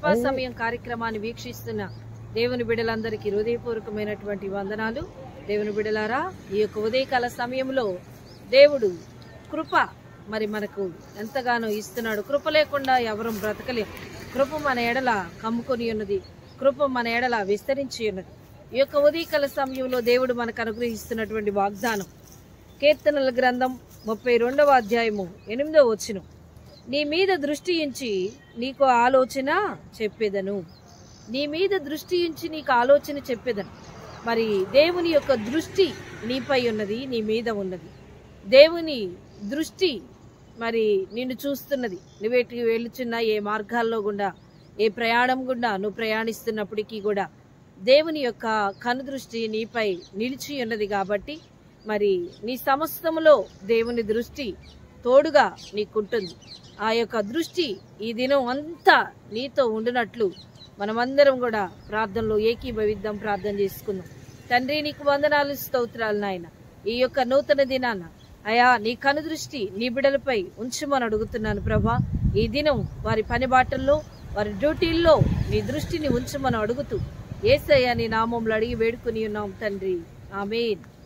కృపా సమయం కార్యక్రమాన్ని వీక్షిస్తున్న దేవుని బిడ్డలందరికీ హృదయపూర్వకమైనటువంటి వందనాలు. దేవుని బిడ్డలారా, ఈ యొక్క ఉదయకాల సమయంలో దేవుడు కృప మరి మనకు ఎంతగానో ఇస్తున్నాడు. కృప లేకుండా ఎవరం బ్రతకలేం. కృప మన ఎడల కమ్ముకొని ఉన్నది, కృప మన ఎడల విస్తరించి ఉన్నది. ఈ యొక్క ఉదయకాల సమయంలో దేవుడు మనకు అనుగ్రహిస్తున్నటువంటి వాగ్దానం కీర్తనల గ్రంథం 32వ అధ్యాయము 8వ వచనం. నీ మీద దృష్టి ఉంచి నీకు ఆలోచన చెప్పేదను. నీ మీద దృష్టి ఉంచి నీకు ఆలోచన చెప్పేదను. మరి దేవుని యొక్క దృష్టి నీపై ఉన్నది, నీ మీద ఉన్నది. దేవుని దృష్టి మరి నిన్ను చూస్తున్నది. నువ్వేటికి వెళుచున్నా, ఏ మార్గాల్లో గుండా, ఏ ప్రయాణం గుండా నువ్వు ప్రయాణిస్తున్నప్పటికీ కూడా దేవుని యొక్క కనుదృష్టి నీపై నిలిచి ఉన్నది. కాబట్టి మరి నీ సమస్తములో దేవుని దృష్టి తోడుగా నీకుంటుంది. ఆ యొక్క దృష్టి ఈ దినం అంతా నీతో ఉండినట్లు మనమందరం కూడా ప్రార్థనలో ఏకీభవిద్దాం, ప్రార్థన చేసుకుందాం. తండ్రి, నీకు వందనాలు, స్తోత్రాలు నాయన. ఈ యొక్క నూతన దినాన అయా నీ కనుదృష్టి నీ బిడ్డలపై ఉంచమని అడుగుతున్నాను ప్రభా. ఈ దినం వారి పని బాటల్లో, వారి డ్యూటీల్లో నీ దృష్టిని ఉంచమని అడుగుతూ యేసయ్య నీ నామంలో అడిగి వేడుకుని ఉన్నాం తండ్రి. ఆమేన్.